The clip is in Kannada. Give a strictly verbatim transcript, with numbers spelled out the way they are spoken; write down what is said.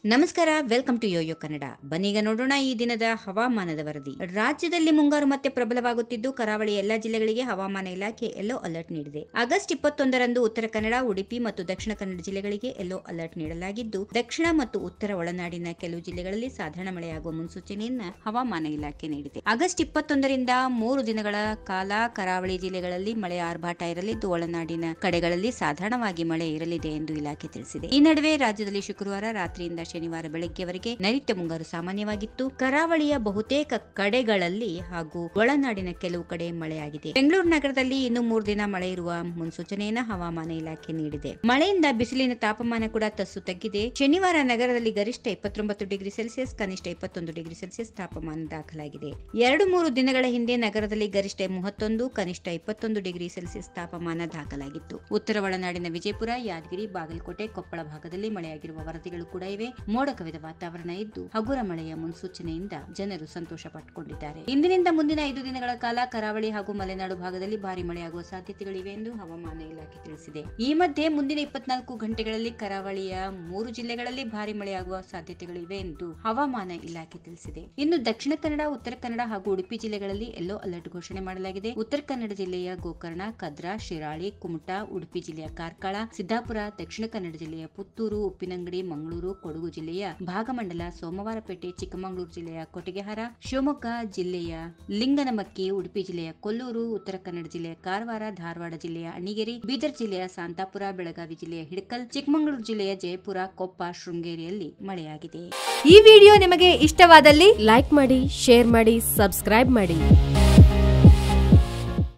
ನಮಸ್ಕಾರ, ವೆಲ್ಕಮ್ ಟು ಯೋಯೋ ಕನ್ನಡ. ಬನ್ನೀಗ ನೋಡೋಣ ಈ ದಿನದ ಹವಾಮಾನದ ವರದಿ. ರಾಜ್ಯದಲ್ಲಿ ಮುಂಗಾರು ಮತ್ತೆ ಪ್ರಬಲವಾಗುತ್ತಿದ್ದು, ಕರಾವಳಿ ಎಲ್ಲಾ ಜಿಲ್ಲೆಗಳಿಗೆ ಹವಾಮಾನ ಇಲಾಖೆ ಯೆಲ್ಲೋ ಅಲರ್ಟ್ ನೀಡಿದೆ. ಆಗಸ್ಟ್ ಇಪ್ಪತ್ತೊಂದರಂದು ಉತ್ತರ ಕನ್ನಡ, ಉಡುಪಿ ಮತ್ತು ದಕ್ಷಿಣ ಕನ್ನಡ ಜಿಲ್ಲೆಗಳಿಗೆ ಯೆಲ್ಲೋ ಅಲರ್ಟ್ ನೀಡಲಾಗಿದ್ದು, ದಕ್ಷಿಣ ಮತ್ತು ಉತ್ತರ ಒಳನಾಡಿನ ಕೆಲವು ಜಿಲ್ಲೆಗಳಲ್ಲಿ ಸಾಧಾರಣ ಮಳೆಯಾಗುವ ಮುನ್ಸೂಚನೆಯನ್ನ ಹವಾಮಾನ ಇಲಾಖೆ ನೀಡಿದೆ. ಆಗಸ್ಟ್ ಇಪ್ಪತ್ತೊಂದರಿಂದ ಮೂರು ದಿನಗಳ ಕಾಲ ಕರಾವಳಿ ಜಿಲ್ಲೆಗಳಲ್ಲಿ ಮಳೆ ಆರ್ಭಟ ಇರಲಿದ್ದು, ಒಳನಾಡಿನ ಕಡೆಗಳಲ್ಲಿ ಸಾಧಾರಣವಾಗಿ ಮಳೆ ಇರಲಿದೆ ಎಂದು ಇಲಾಖೆ ತಿಳಿಸಿದೆ. ಈ ನಡುವೆ ರಾಜ್ಯದಲ್ಲಿ ಶುಕ್ರವಾರ ರಾತ್ರಿಯಿಂದ ಶನಿವಾರ ಬೆಳಗ್ಗೆವರೆಗೆ ನೈಋತ್ಯ ಮುಂಗಾರು ಸಾಮಾನ್ಯವಾಗಿತ್ತು. ಕರಾವಳಿಯ ಬಹುತೇಕ ಕಡೆಗಳಲ್ಲಿ ಹಾಗೂ ಒಳನಾಡಿನ ಕೆಲವು ಕಡೆ ಮಳೆಯಾಗಿದೆ. ಬೆಂಗಳೂರು ನಗರದಲ್ಲಿ ಇನ್ನು ಮೂರು ದಿನ ಮಳೆ ಇರುವ ಮುನ್ಸೂಚನೆಯನ್ನು ಹವಾಮಾನ ಇಲಾಖೆ ನೀಡಿದೆ. ಮಳೆಯಿಂದ ಬಿಸಿಲಿನ ತಾಪಮಾನ ಕೂಡ ತಸ್ಸು ತಗ್ಗಿದೆ. ಶನಿವಾರ ನಗರದಲ್ಲಿ ಗರಿಷ್ಠ ಇಪ್ಪತ್ತೊಂಬತ್ತು ಡಿಗ್ರಿ ಸೆಲ್ಸಿಯಸ್, ಕನಿಷ್ಠ ಇಪ್ಪತ್ತೊಂದು ಡಿಗ್ರಿ ಸೆಲ್ಸಿಯಸ್ ತಾಪಮಾನ ದಾಖಲಾಗಿದೆ. ಎರಡು ಮೂರು ದಿನಗಳ ಹಿಂದೆ ನಗರದಲ್ಲಿ ಗರಿಷ್ಠ ಮೂವತ್ತೊಂದು, ಕನಿಷ್ಠ ಇಪ್ಪತ್ತೊಂದು ಡಿಗ್ರಿ ಸೆಲ್ಸಿಯಸ್ ತಾಪಮಾನ ದಾಖಲಾಗಿತ್ತು. ಉತ್ತರ ಒಳನಾಡಿನ ವಿಜಯಪುರ, ಯಾದಗಿರಿ, ಬಾಗಲಕೋಟೆ, ಕೊಪ್ಪಳ ಭಾಗದಲ್ಲಿ ಮಳೆಯಾಗಿರುವ ವರದಿಗಳು ಕೂಡ ಇವೆ. ಮೋಡ ಕವಿದ ವಾತಾವರಣ ಇದ್ದು, ಹಗುರ ಮಳೆಯ ಮುನ್ಸೂಚನೆಯಿಂದ ಜನರು ಸಂತೋಷ ಪಟ್ಟುಕೊಂಡಿದ್ದಾರೆ. ಇಂದಿನಿಂದ ಮುಂದಿನ ಐದು ದಿನಗಳ ಕಾಲ ಕರಾವಳಿ ಹಾಗೂ ಮಲೆನಾಡು ಭಾಗದಲ್ಲಿ ಭಾರಿ ಮಳೆಯಾಗುವ ಸಾಧ್ಯತೆಗಳಿವೆ ಎಂದು ಹವಾಮಾನ ಇಲಾಖೆ ತಿಳಿಸಿದೆ. ಈ ಮಧ್ಯೆ ಮುಂದಿನ ಇಪ್ಪತ್ನಾಲ್ಕು ಗಂಟೆಗಳಲ್ಲಿ ಕರಾವಳಿಯ ಮೂರು ಜಿಲ್ಲೆಗಳಲ್ಲಿ ಭಾರಿ ಮಳೆಯಾಗುವ ಸಾಧ್ಯತೆಗಳಿವೆ ಎಂದು ಹವಾಮಾನ ಇಲಾಖೆ ತಿಳಿಸಿದೆ. ಇನ್ನು ದಕ್ಷಿಣ ಕನ್ನಡ, ಉತ್ತರ ಕನ್ನಡ ಹಾಗೂ ಉಡುಪಿ ಜಿಲ್ಲೆಗಳಲ್ಲಿ ಯೆಲ್ಲೋ ಅಲರ್ಟ್ ಘೋಷಣೆ ಮಾಡಲಾಗಿದೆ. ಉತ್ತರ ಕನ್ನಡ ಜಿಲ್ಲೆಯ ಗೋಕರ್ಣ, ಕದ್ರಾ, ಶಿರಾಳಿ, ಕುಮಟಾ, ಉಡುಪಿ ಜಿಲ್ಲೆಯ ಕಾರ್ಕಳ, ಸಿದ್ದಾಪುರ, ದಕ್ಷಿಣ ಕನ್ನಡ ಜಿಲ್ಲೆಯ ಪುತ್ತೂರು, ಉಪ್ಪಿನಂಗಡಿ, ಮಂಗಳೂರು, ಕೊಡಗು ಜಿಲ್ಲೆಯ ಭಾಗಮಂಡಲ, ಸೋಮವಾರಪೇಟೆ, ಚಿಕ್ಕಮಗಳೂರು ಜಿಲ್ಲೆಯ ಕೊಟಗೆಹಾರ, ಶಿವಮೊಗ್ಗ ಜಿಲ್ಲೆಯ ಲಿಂಗನಮಕ್ಕಿ, ಉಡುಪಿ ಜಿಲ್ಲೆಯ ಕೊಲ್ಲೂರು, ಉತ್ತರ ಕನ್ನಡ ಜಿಲ್ಲೆಯ ಕಾರವಾರ, ಧಾರವಾಡ ಜಿಲ್ಲೆಯ ಅಣಿಗೇರಿ, ಬೀದರ್ ಜಿಲ್ಲೆಯ ಸಾಂತಾಪುರ, ಬೆಳಗಾವಿ ಜಿಲ್ಲೆಯ ಹಿಡಕಲ್, ಚಿಕ್ಕಮಗಳೂರು ಜಿಲ್ಲೆಯ ಜಯಪುರ, ಕೊಪ್ಪ, ಶೃಂಗೇರಿಯಲ್ಲಿ ಮಳೆಯಾಗಿದೆ. ಈ ವಿಡಿಯೋ ನಿಮಗೆ ಇಷ್ಟವಾದಲ್ಲಿ ಲೈಕ್ ಮಾಡಿ, ಶೇರ್ ಮಾಡಿ, ಸಬ್ಸ್ಕ್ರೈಬ್ ಮಾಡಿ.